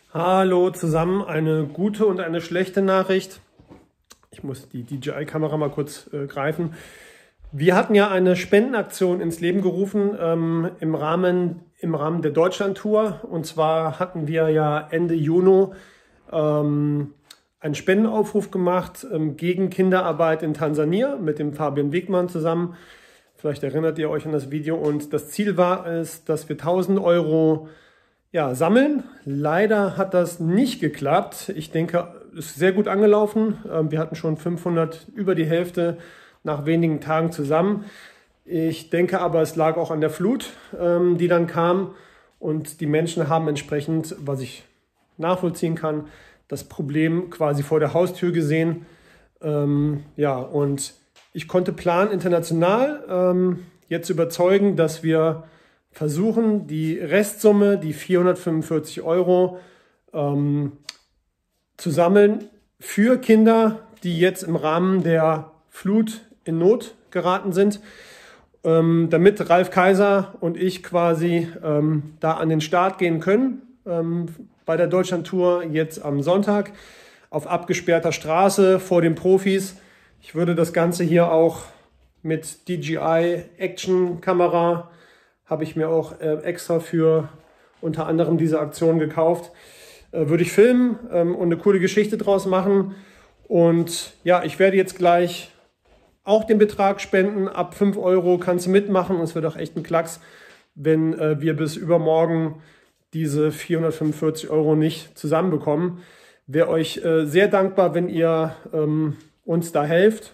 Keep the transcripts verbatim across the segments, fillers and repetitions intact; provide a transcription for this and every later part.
Hallo zusammen, eine gute und eine schlechte Nachricht. Ich muss die D J I-Kamera mal kurz äh, greifen. Wir hatten ja eine Spendenaktion ins Leben gerufen ähm, im Rahmen, im Rahmen der Deutschland-Tour. Und zwar hatten wir ja Ende Juni ähm, einen Spendenaufruf gemacht ähm, gegen Kinderarbeit in Tansania mit dem Fabian Wegmann zusammen. Vielleicht erinnert ihr euch an das Video. Und das Ziel war es, dass wir tausend Euro ja, sammeln. Leider hat das nicht geklappt. Ich denke, es ist sehr gut angelaufen. Wir hatten schon fünfhundert, über die Hälfte nach wenigen Tagen zusammen. Ich denke aber, es lag auch an der Flut, die dann kam. Und die Menschen haben entsprechend, was ich nachvollziehen kann, das Problem quasi vor der Haustür gesehen. Ja, und ich konnte Plan International jetzt überzeugen, dass wir versuchen, die Restsumme, die vierhundertfünfundvierzig Euro, ähm, zu sammeln für Kinder, die jetzt im Rahmen der Flut in Not geraten sind, ähm, damit Ralf Kaiser und ich quasi ähm, da an den Start gehen können ähm, bei der Deutschland-Tour jetzt am Sonntag auf abgesperrter Straße vor den Profis. Ich würde das Ganze hier auch mit D J I-Action-Kamera habe ich mir auch äh, extra für unter anderem diese Aktion gekauft. Äh, würde ich filmen ähm, und eine coole Geschichte draus machen. Und ja, ich werde jetzt gleich auch den Betrag spenden. Ab fünf Euro kannst du mitmachen. Und es wird auch echt ein Klacks, wenn äh, wir bis übermorgen diese vierhundertfünfundvierzig Euro nicht zusammenbekommen. Wäre euch äh, sehr dankbar, wenn ihr ähm, uns da helft.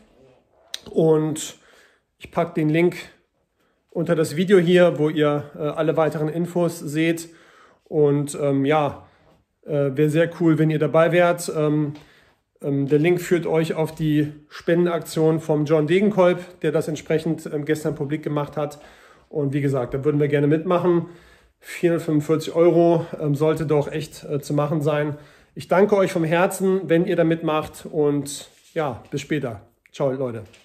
Und ich packe den Link unter das Video hier, wo ihr äh, alle weiteren Infos seht. Und ähm, ja, äh, wäre sehr cool, wenn ihr dabei wärt. Ähm, ähm, der Link führt euch auf die Spendenaktion vom John Degenkolb, der das entsprechend ähm, gestern publik gemacht hat. Und wie gesagt, da würden wir gerne mitmachen. vierhundertfünfundvierzig Euro ähm, sollte doch echt äh, zu machen sein. Ich danke euch vom Herzen, wenn ihr da mitmacht. Und ja, bis später. Ciao, Leute.